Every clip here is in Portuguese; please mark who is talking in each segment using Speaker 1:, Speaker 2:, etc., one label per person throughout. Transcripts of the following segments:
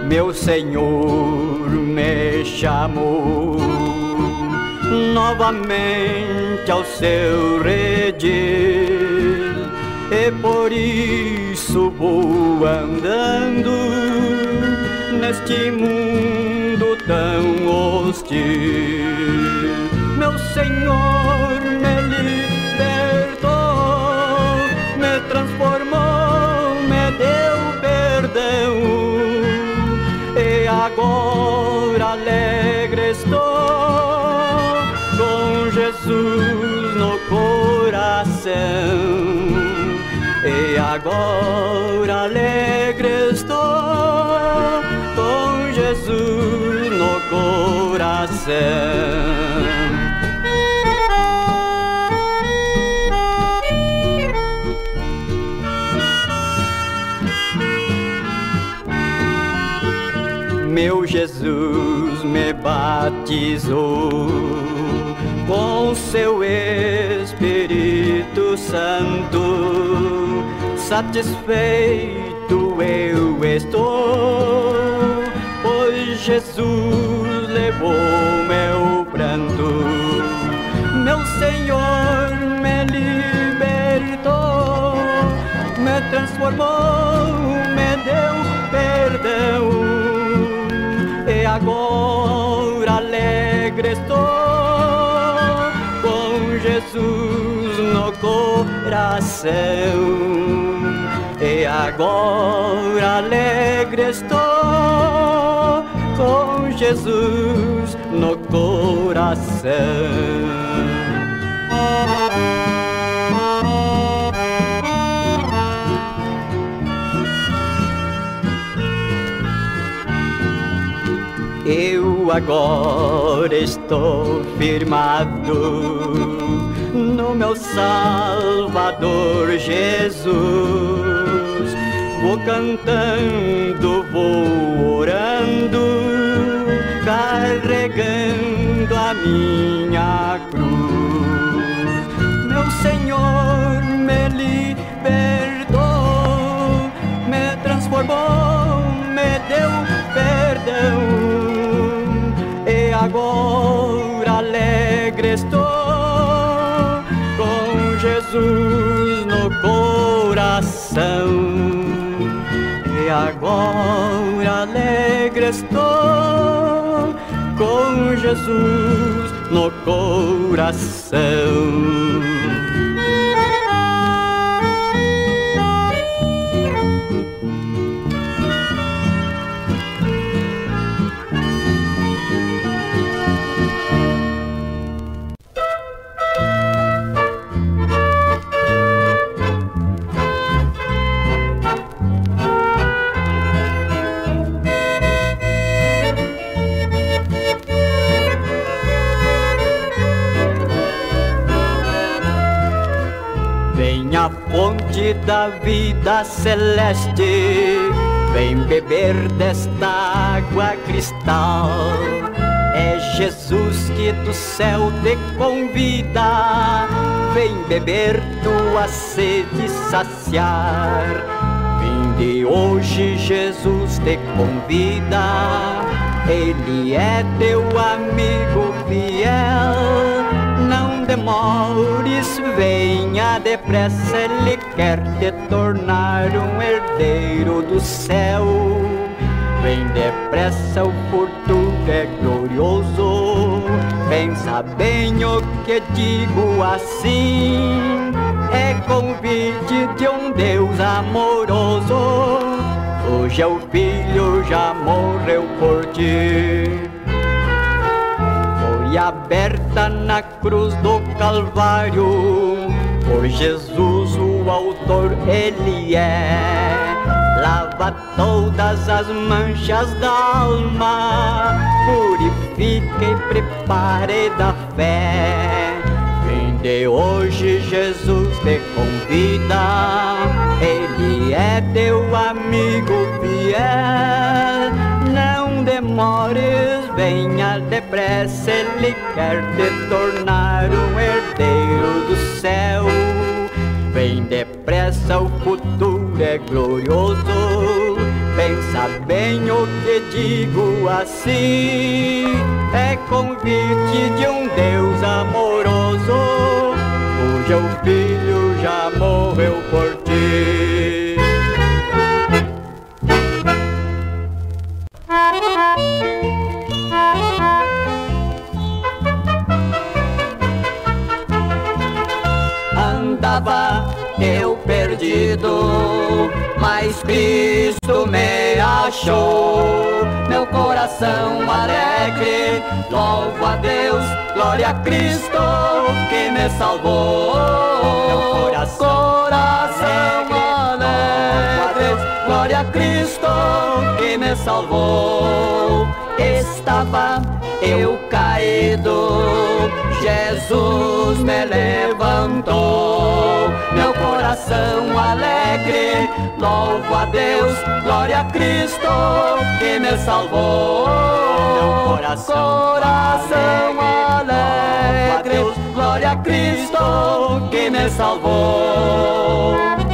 Speaker 1: meu Senhor me chamou novamente ao seu redil, e por isso vou andando neste mundo tão hostil. Meu Senhor me libertou, me transformou, me deu perdão, e agora alegre estou com Jesus no coração. E agora alegre estou com Jesus no coração. Meu Jesus me batizou com seu Espírito Santo, satisfeito eu estou, pois Jesus levou meu pranto. Meu Senhor me libertou, me transformou, me deu perdão, e agora alegre estou com Jesus no coração. E agora alegre estou com Jesus no coração. Eu agora estou firmado no meu Salvador Jesus. Vou cantando, vou orando, carregando a minha cruz. Meu Senhor me libertou, me transformou, me deu perdão, e agora alegre estou com Jesus no coração. E agora alegre estou com Jesus no coração. A fonte da vida celeste, vem beber desta água cristal. É Jesus que do céu te convida, vem beber tua sede saciar. Vinde hoje, Jesus te convida, Ele é teu amigo fiel. Não demores, venha depressa, Ele quer te tornar um herdeiro do céu. Vem depressa, o futuro é glorioso. Pensa bem o que digo assim, é convite de um Deus amoroso. Hoje é o Filho, já morreu por ti. Foi aberta na cruz do Calvário, por Jesus o autor Ele é. Lava todas as manchas da alma, purifica e prepare da fé. Vinde hoje, Jesus te convida, Ele é teu amigo fiel. Não demores, venha depressa, Ele quer te tornar um herdeiro do céu. Vem depressa, o futuro é glorioso. Pensa bem o que digo assim, é convite de um Deus amoroso, cujo filho já morreu por ti. Andava eu perdido, mas Cristo me achou. Meu coração alegre, louvo a Deus, glória a Cristo que me salvou. Meu coração alegre, glória a Cristo que me salvou. Estava eu caído, Jesus me levantou. Meu coração alegre, louvo a Deus, glória a Cristo que me salvou. Meu coração alegre, glória a Cristo que me salvou.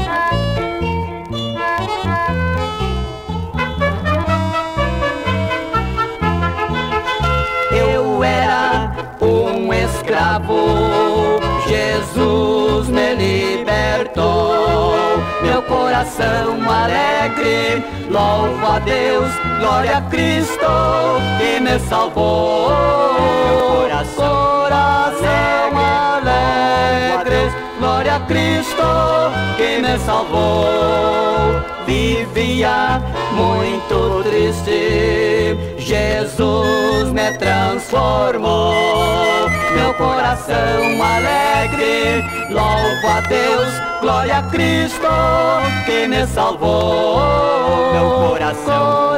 Speaker 1: Eu era um escravo, Jesus me libertou. Meu coração alegre, louvo a Deus, glória a Cristo que me salvou. Meu coração alegre, glória a Cristo que me salvou. Vivia muito triste, Jesus me transformou. Meu coração alegre, louvo a Deus, glória a Cristo que me salvou. Meu coração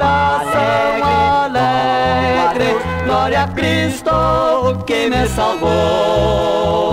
Speaker 1: alegre, glória a Cristo que me salvou.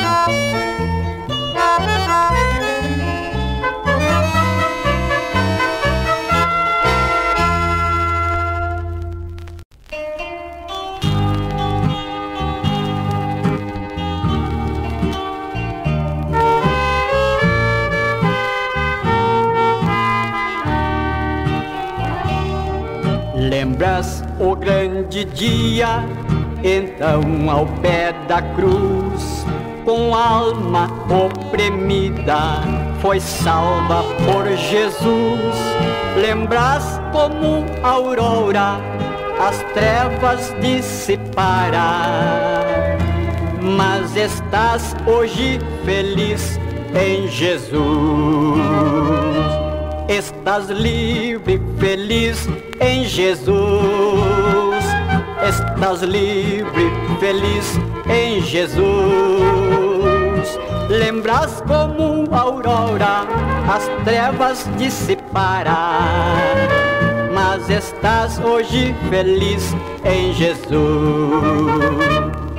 Speaker 1: Lembras o grande dia, então ao pé da cruz, com alma oprimida, foi salva por Jesus. Lembras como a aurora as trevas dissipará, mas estás hoje feliz em Jesus. Estás livre, feliz em Jesus. Estás livre, feliz em Jesus. Lembras como a aurora as trevas dissipará, mas estás hoje feliz em Jesus.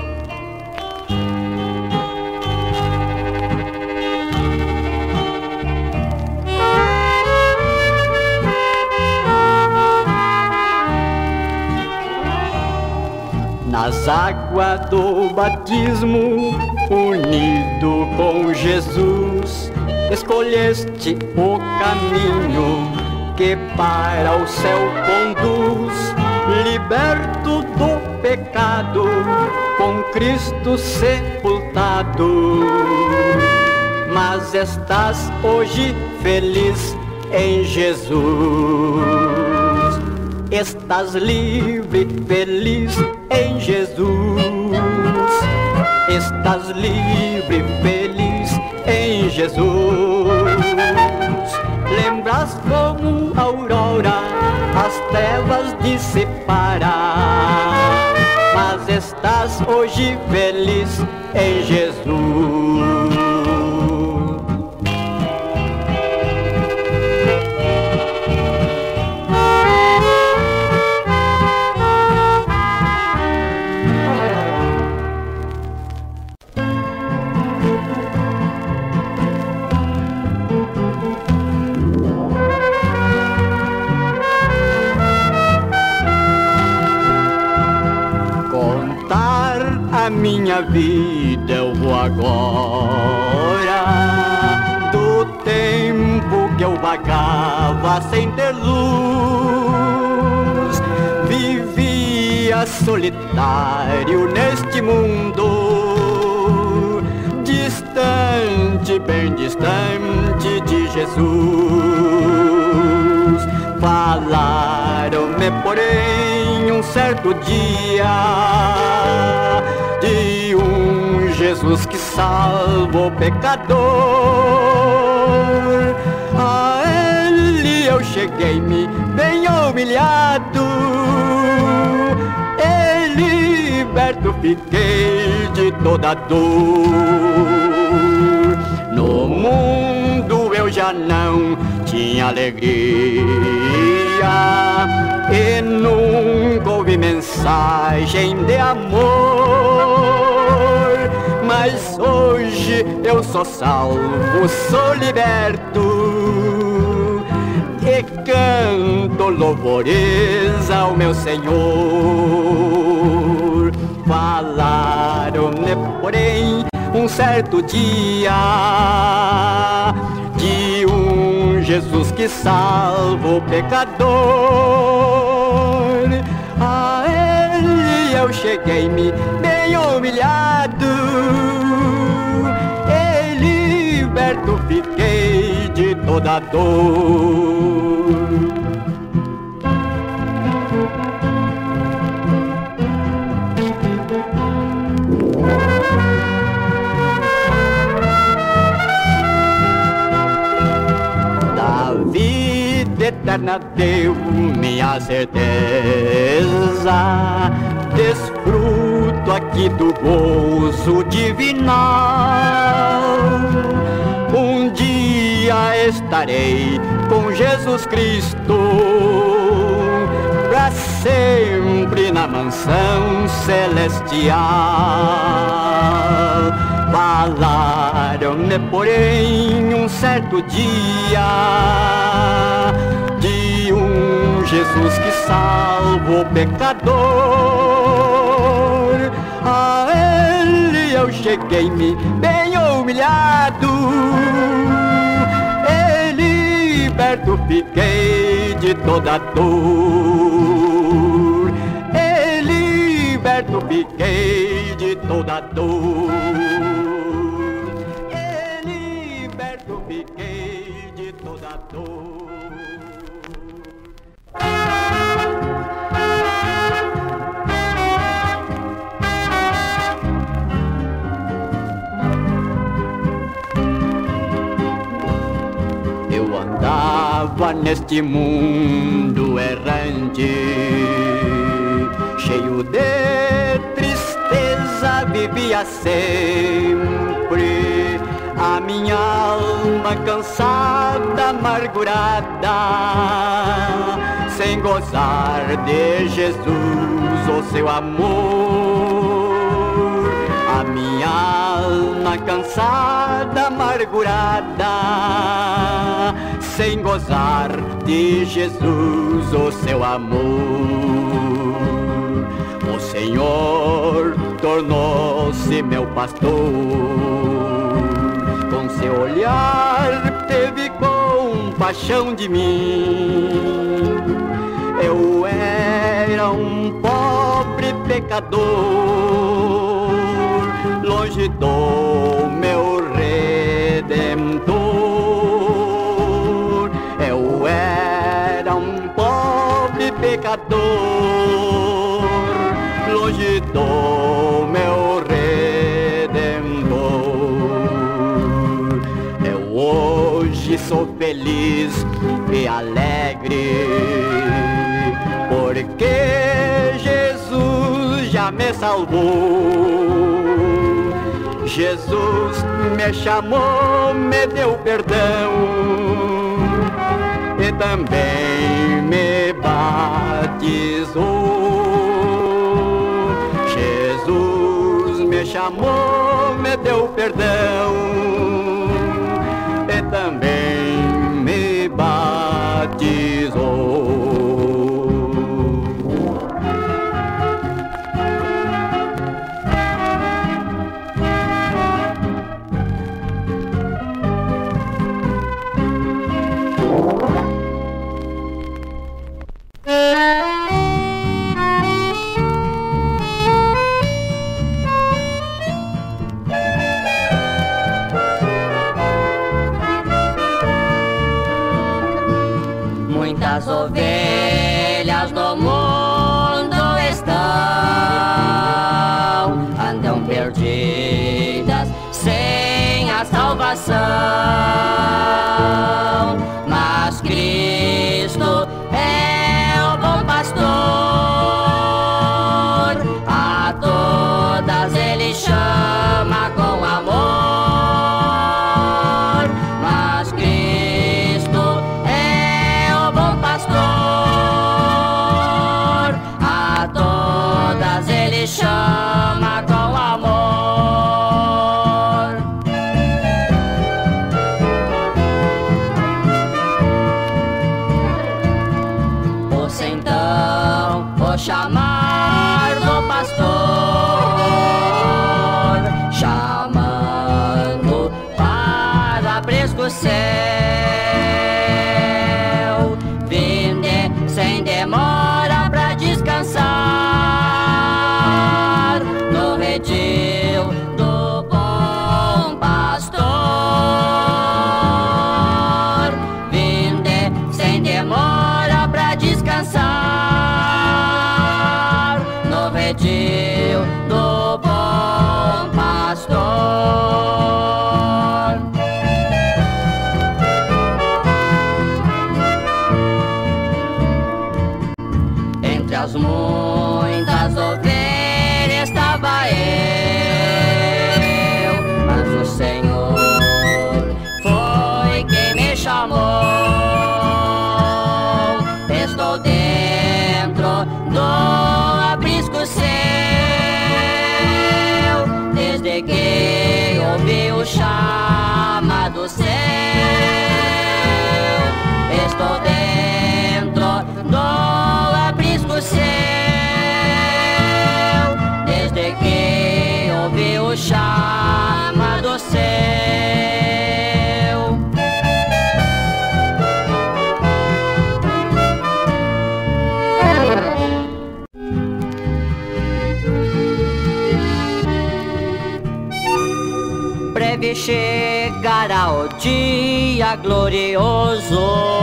Speaker 1: Nas águas do batismo, unido com Jesus, escolheste o caminho que para o céu conduz. Liberto do pecado, com Cristo sepultado, mas estás hoje feliz em Jesus. Estás livre, feliz em Jesus. Estás livre, feliz em Jesus. Lembras como a aurora as trevas dissipará, mas estás hoje feliz em Jesus. A minha vida eu vou agora, do tempo que eu vagava sem ter luz, vivia solitário neste mundo, distante, bem distante de Jesus. Falaram-me, porém, um certo dia de um Jesus que salva o pecador. A ele eu cheguei-me bem humilhado, e liberto fiquei de toda dor. No mundo eu já não tinha alegria e nunca ouvi mensagem de amor, mas hoje eu sou salvo, sou liberto e canto louvores ao meu Senhor. Falaram-me, porém, um certo dia de um Jesus que salva o pecador. A ele eu cheguei-me bem humilhado, e liberto fiquei de toda dor. Eterna deu-me a certeza, desfruto aqui do gozo divinal. Um dia estarei com Jesus Cristo, pra sempre na mansão celestial. Falaram-me, porém, um certo dia de um Jesus que salva o pecador. A ele eu cheguei-me bem humilhado, e liberto fiquei de toda dor. E liberto fiquei de toda dor. E liberto fiquei de toda dor. Eu andava neste mundo errante, cheio de tristeza, vivia sempre a minha alma cansada, amargurada, sem gozar de Jesus, o seu amor. A minha alma cansada, amargurada, sem gozar de Jesus, o seu amor. O Senhor tornou-se meu pastor, com seu olhar teve compaixão de mim. Eu era um pobre pecador, longe do meu Redentor. Eu era um pobre pecador, longe do meu Redentor. Eu hoje sou feliz e alegre, porque Jesus já me salvou. Jesus me chamou, me deu perdão e também me batizou. Jesus me chamou, me deu perdão e também me batizou.
Speaker 2: As ovelhas do mundo estão, andam perdidas sem a salvação, mas Cristo é o bom pastor, a todas Ele chama com amor, mas Cristo é o bom pastor, a todas Ele chama com amor. Ouça então o chamar do pastor, chamando para aprisco o céu. Vinde sem demora pra descansar no redil do bom pastor. Vinde sem demora pra descansar no redil do bom pastor. Entre as muitas ovelhas estava eu, mas o Senhor foi quem me chamou. Estou dentro do aprisco seu, desde que ouvi o chamado seu. Estou dentro do aprisco seu, desde que ouvi o chamado seu. Breve chegará o dia glorioso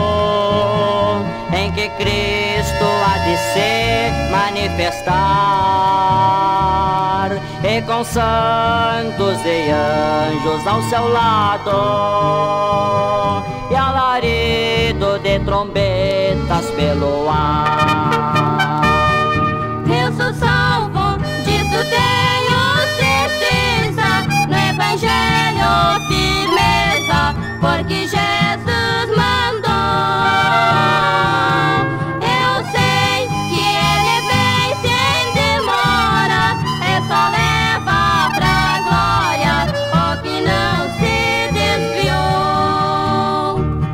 Speaker 2: em que Cristo há de se manifestar, e com santos e anjos ao seu lado, e alarido de trombetas pelo ar.
Speaker 3: Eu sou salvo, disso tenho certeza, no Evangelho firmeza, porque Jesus mandou. Eu sei que Ele vem sem demora, é só levar pra glória o que não se desviou.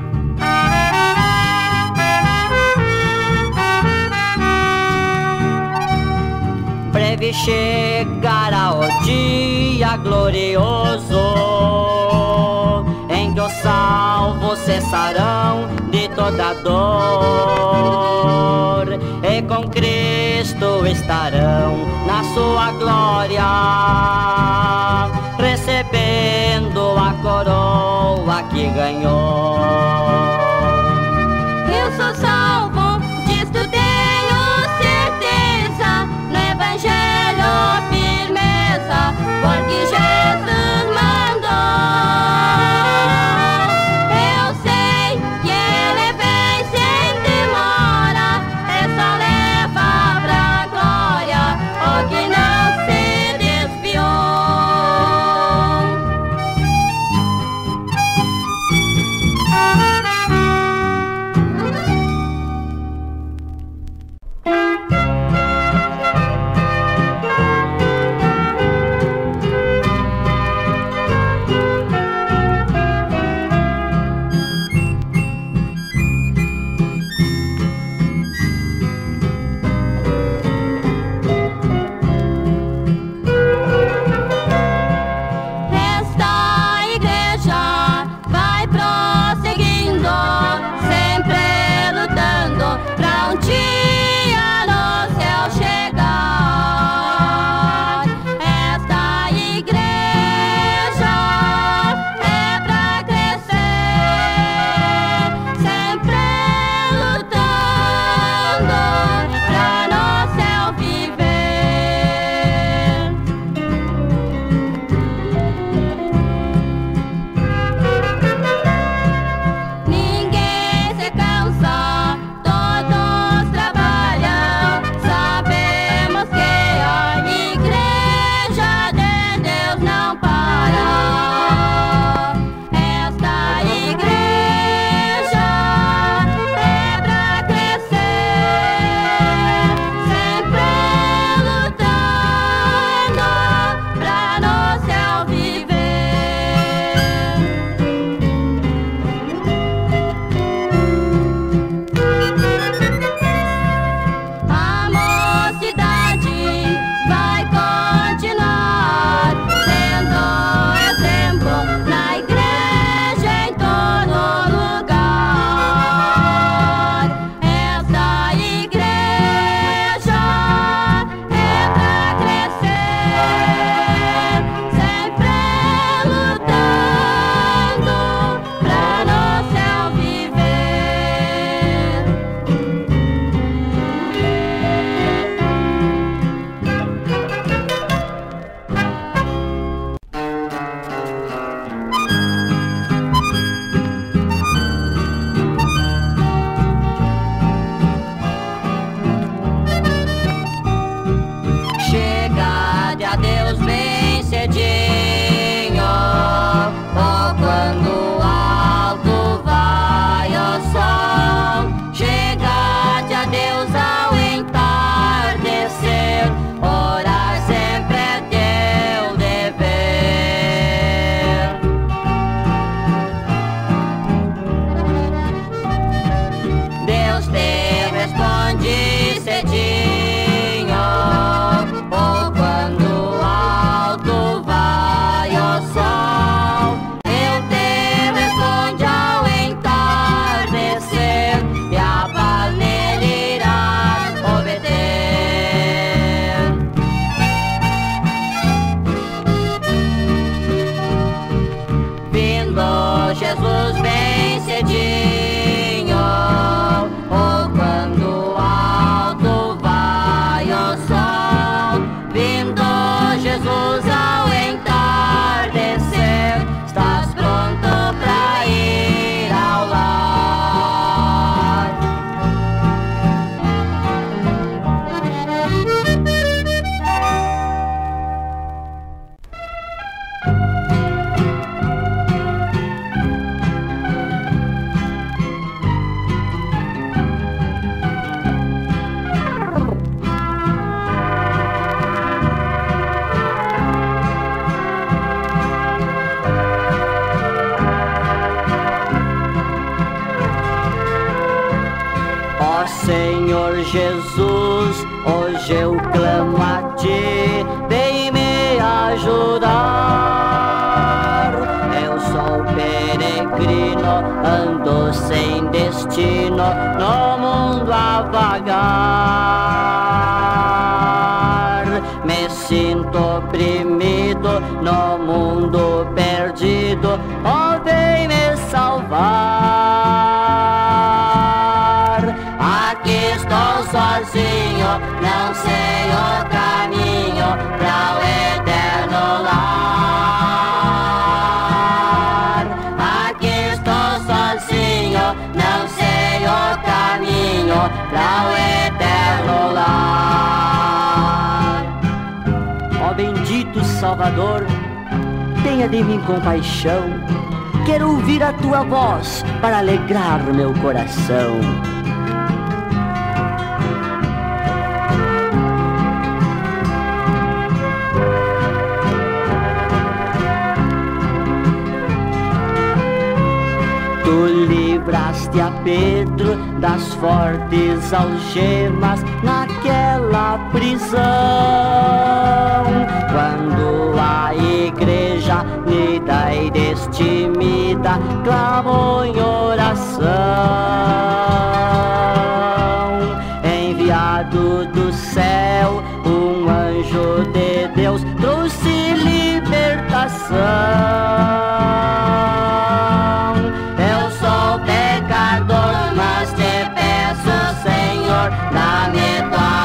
Speaker 2: Breve chegará o dia glorioso em que os salvos cessarão de toda dor, e com Cristo estarão na sua glória, recebendo a coroa que ganhou.
Speaker 3: Eu sou salvo, disto tenho certeza, no Evangelho firmeza, porque Jesus mandou. Eu sei que Ele vem sem demora, é só levar pra glória o que não se desviou.
Speaker 2: Jesus, hoje eu clamo a Ti, vem me ajudar. Eu sou peregrino, ando sem destino, no mundo a vagar. Me sinto oprimido, no mundo perdido, oh, vem me salvar. Aqui estou sozinho, não sei o caminho para o eterno lar. Aqui estou sozinho, não sei o caminho para o eterno lar. Ó bendito Salvador, tenha de mim compaixão. Quero ouvir a Tua voz para alegrar meu coração. Tu livraste a Pedro das fortes algemas naquela prisão, quando a igreja unida e destemida clamou em oração. Enviado do céu, um anjo de Deus trouxe libertação. Dá-me tua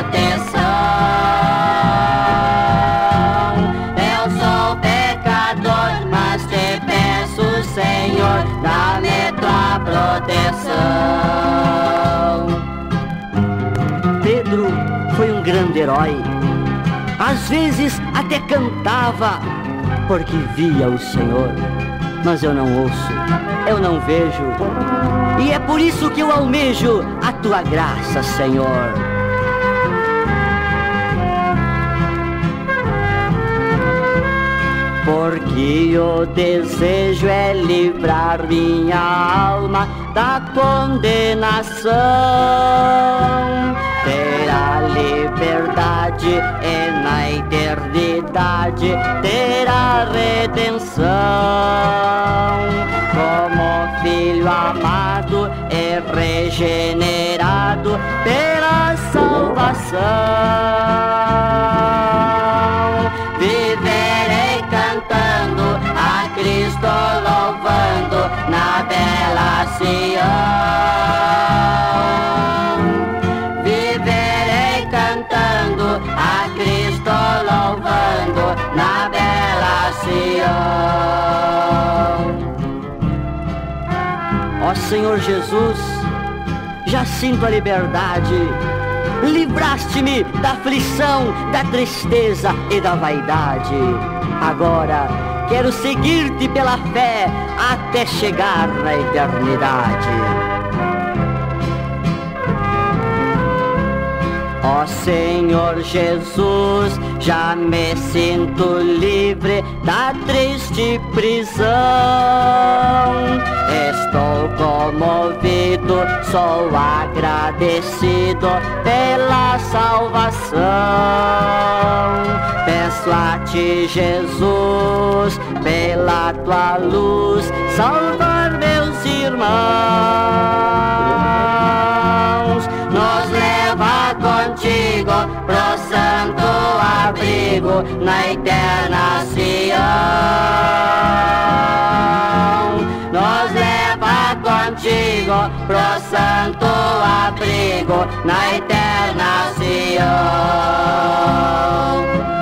Speaker 2: proteção. Eu sou pecador, mas te peço, Senhor, dá-me tua proteção. Pedro foi um grande herói. Às vezes até cantava, porque via o Senhor. Mas eu não ouço, eu não vejo. E é por isso que eu almejo a Tua graça, Senhor. Porque o desejo é livrar minha alma da condenação, ter a liberdade e na eternidade ter a redenção. Como filho amado e regenerado pela salvação, viverei cantando a Cristo, louvando na bela Sião. Viverei cantando a Cristo, louvando na bela Sião. Ó Senhor Jesus, já sinto a liberdade. Livraste-me da aflição, da tristeza e da vaidade. Agora quero seguir-te pela fé até chegar na eternidade. Ó Senhor Jesus, já me sinto livre da triste prisão. Estou comovido, sou agradecido pela salvação. Peço a Ti, Jesus, pela Tua luz, salvar meus irmãos. Nos leva contigo pro santo abrigo na eterna Sião. Nos leva contigo pro santo abrigo na eterna Sião.